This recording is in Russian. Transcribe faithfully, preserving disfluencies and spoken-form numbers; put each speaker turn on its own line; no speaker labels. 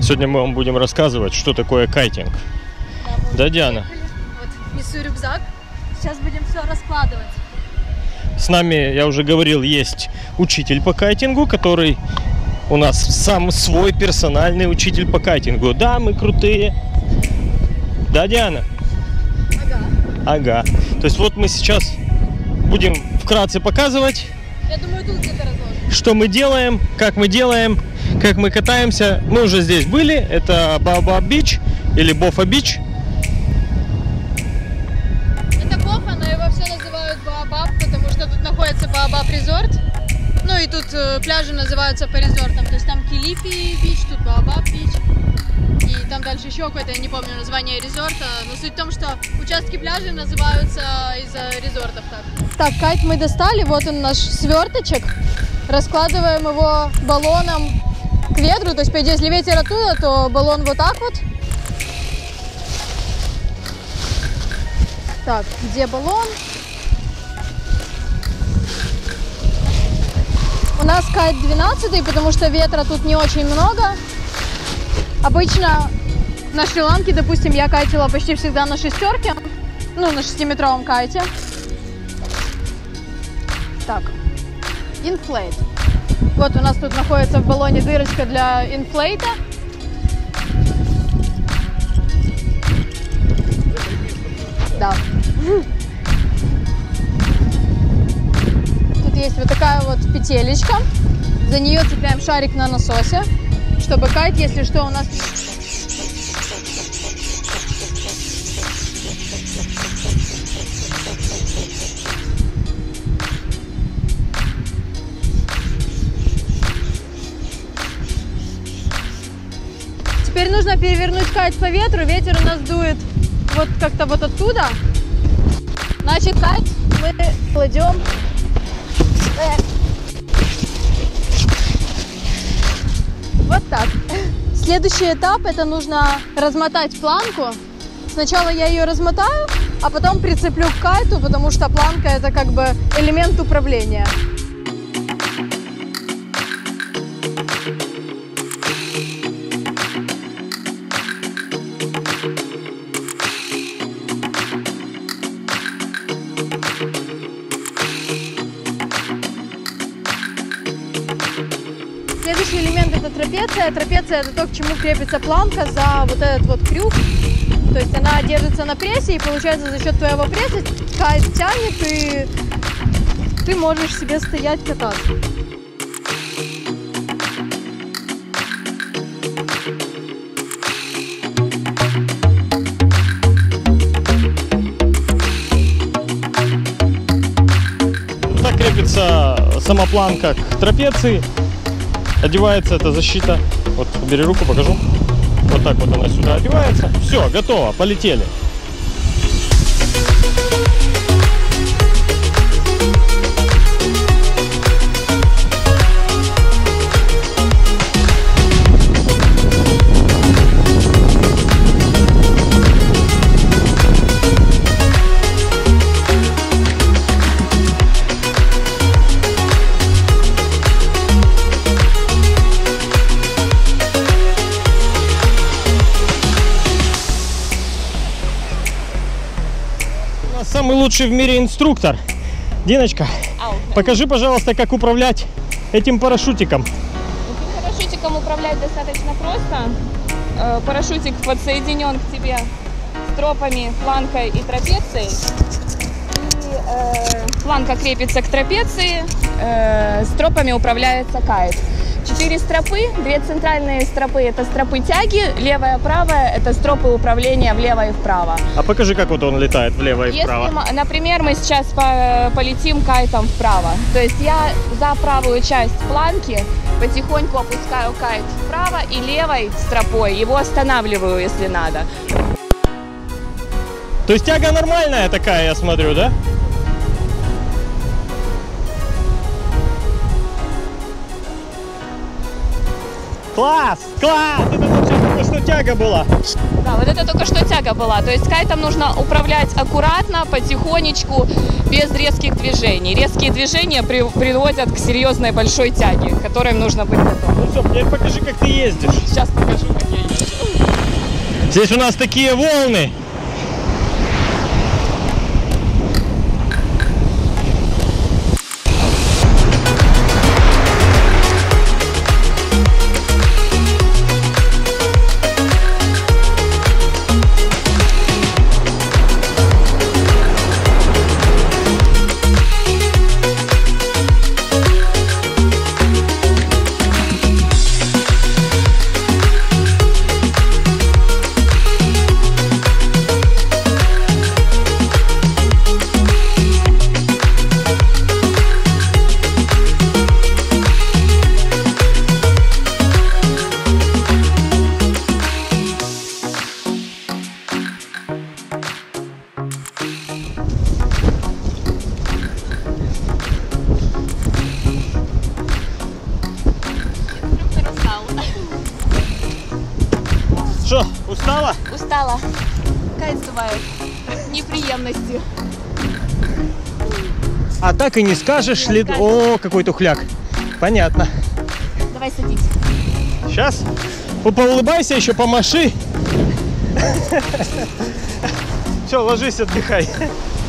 Сегодня мы вам будем рассказывать, что такое кайтинг. Да, да, Диана?
Вот несу рюкзак. Сейчас будем все раскладывать.
С нами, я уже говорил, есть учитель по кайтингу, который у нас сам свой персональный учитель по кайтингу. Да, мы крутые. Да, Диана?
Ага.
Ага. То есть вот мы сейчас будем вкратце показывать,
я думаю, тут где-то разложим,
что мы делаем, как мы делаем, как мы катаемся. Мы уже здесь были. Это Baobab Beach или Bofa Beach.
Это Бофа, но его все называют Baobab, потому что тут находится Baobab Resort. Ну и тут э, пляжи называются по резортам. То есть там Килипи Бич, тут Baobab Beach. И там дальше еще какое-то, я не помню название резорта. Но суть в том, что участки пляжей называются из-за резортов так. Так, кайт мы достали. Вот он наш сверточек. Раскладываем его баллоном к ветру. То есть, по идее, если ветер оттуда, то баллон вот так вот. Так, где баллон? У нас кайт двенадцатый, потому что ветра тут не очень много. Обычно на Шри-Ланке, допустим, я кайтила почти всегда на шестерке, ну, на шестиметровом кайте. Так, инфлейт. Вот у нас тут находится в баллоне дырочка для инфлейта. Да. Тут есть вот такая вот петелечка. За нее цепляем шарик на насосе, чтобы кайт, если что, у нас... Теперь нужно перевернуть кайт по ветру. Ветер у нас дует вот как-то вот оттуда. Значит, кайт мы кладем... Вот так. Следующий этап — это нужно размотать планку. Сначала я ее размотаю, а потом прицеплю к кайту, потому что планка — это как бы элемент управления. Следующий элемент — это трапеция. Трапеция — это то, к чему крепится планка за вот этот вот крюк. То есть она держится на прессе, и получается за счет твоего пресса кайт тянет, и ты можешь себе стоять кататься.
Так крепится сама планка к трапеции. Одевается эта защита. Вот, убери руку, покажу. Вот так вот она сюда одевается. Все, готово, полетели. Самый лучший в мире инструктор. Диночка, покажи, пожалуйста, как управлять этим парашютиком.
Этим парашютиком управлять достаточно просто. Парашютик подсоединен к тебе стропами, планкой и трапецией. И э, планка крепится к трапеции, э, стропами управляется кайт. Четыре стропы, две центральные стропы — это стропы тяги, левая, правая — это стропы управления влево и вправо.
А покажи, как вот он летает влево и
Если,
вправо.
например, мы сейчас по полетим кайтом вправо, то есть я за правую часть планки потихоньку опускаю кайт вправо и левой стропой его останавливаю, если надо.
То есть тяга нормальная такая, я смотрю, да? Класс! Класс! Это лучше. только что тяга была.
Да, вот это только что тяга была. То есть кайтом нужно управлять аккуратно, потихонечку, без резких движений. Резкие движения при, приводят к серьезной большой тяге, к которой нужно быть готовым.
Ну все, теперь покажи, как ты ездишь.
Сейчас покажу, как я езжу.
Здесь у нас такие волны. Что, устала?
Устала. Кайт сдувает. Неприемности.
А так и не скажешь ли... О, какой тухляк. Понятно.
Давай садись.
Сейчас. Поулыбайся, еще помаши. Все, ложись, отдыхай.